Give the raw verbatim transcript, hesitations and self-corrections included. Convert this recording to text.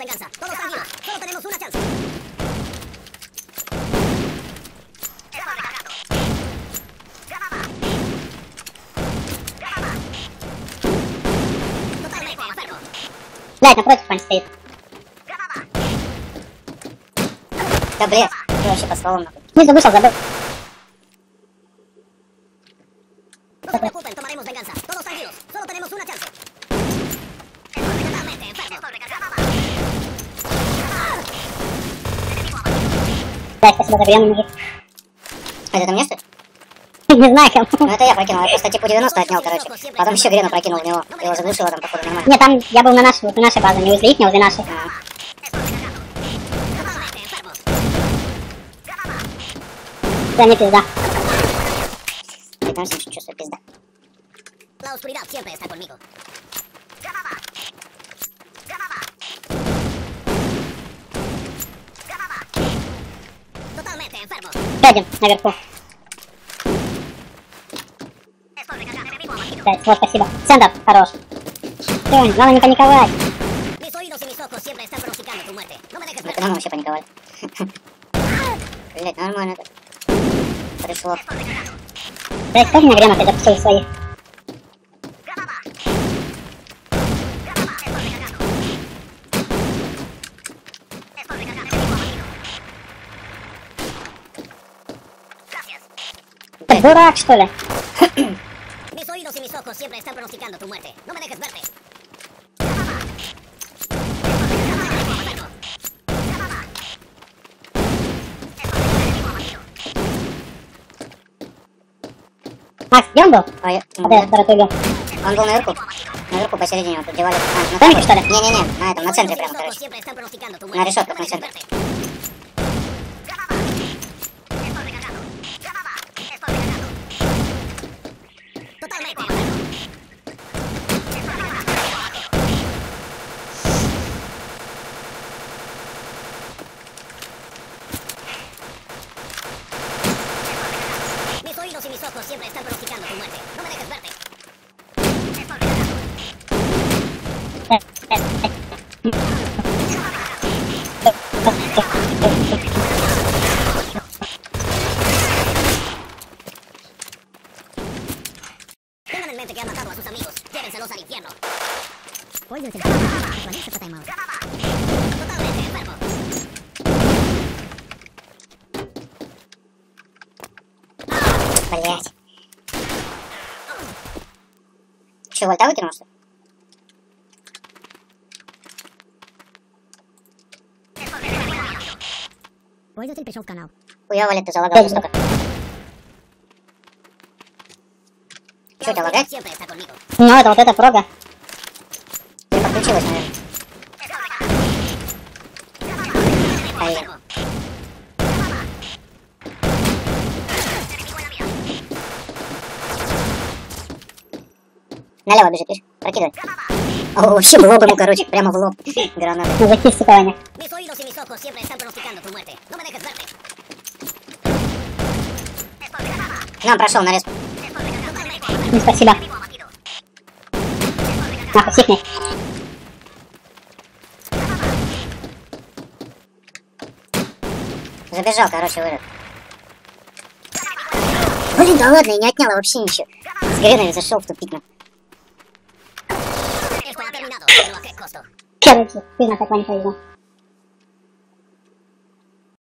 venganza. Todos tranquilos. Solo tenemos una chance. Totalmente enfermo. Блядь, напротив пань стоит. Да бред, ты вообще по словам нахуй. Снизу вышел, забыл. No se preocupen, tomaremos venganza. Todos tranquilos. Solo tenemos una chance. Totalmente enfermo. Да, спасибо за прием, мужик. А это мне что ли? Не знаю, кому. Ну это я прокинул, я просто типа девяносто отнял, короче. Потом еще грену прокинул в него. Его заглушило там, походу, нормально. Нет, там я был на нашей, вот на нашей базе, не возле их, не возле нашей. А. Да, не пизда. пятнадцать чувствую пизда. La oscuridad siempre está conmigo. Totalmente enfermo. Сядем наверху. Блять, вот, спасибо. Центр, хорош. Все, главное не паниковать. Mis oídos y mis ojos siempre están pronosticando tu muerte. No me dejes ver. Это вообще паниковали. Блять, нормально это. Пришло. Блять, тоже мне гренок запустил своих. Ты дурак, что ли? Mis oídos y mis ojos siempre están pronosticando tu muerte. No me dejes verte. Макс, где он был? А я... А ты, который ты убил? Он был наверху. Наверху посередине, вот тут девали. А, на Томике, что ли? Не-не-не, на этом, на центре прямо, короче. На решетках на центре. Mis oídos y mis ojos siempre están pronosticando tu muerte. No me dejes verte. Tengan en mente que ha matado a sus amigos. Llévenselos al infierno. Totalmente enfermo. Блять. Че, вольта выкинул, что ли? Пользователь пришел в канал. Хуя, Валет, ты залагал столько. Че, тебя лагает? Ну, это вот эта прога. Ты подключилась, наверное. Поверь. Налево бежит, видишь? Прокидывай. О, вообще в лоб ему, короче, прямо в лоб. Граната. Ну, захисти, Ваня. Mis oídos y mis ojos siempre están pronosticando tu muerte. No me dejes verte. На, прошел, нарез. Ну, спасибо. Нахуй, сикни. Забежал, короче, вырыт. Блин, да ладно, я не отняла вообще ничего. С греной зашел в тупик. Esto ha terminado, pero ¿a qué costo? Короче, ты на так, Ваня, повезло.